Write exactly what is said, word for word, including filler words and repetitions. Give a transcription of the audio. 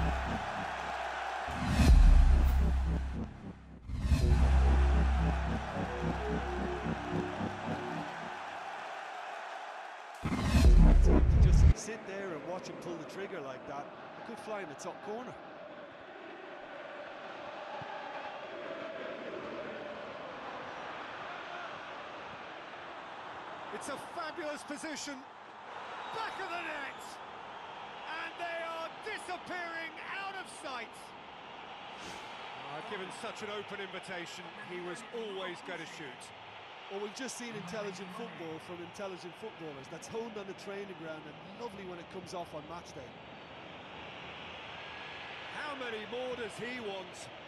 Just sit there and watch him pull the trigger like that. It could fly in the top corner. It's a fabulous position. Back of the net. And they are disappearing out of sight. Oh, given such an open invitation, he was always going to shoot. Well, we've just seen intelligent football from intelligent footballers. That's honed on the training ground and lovely when it comes off on match day. How many more does he want?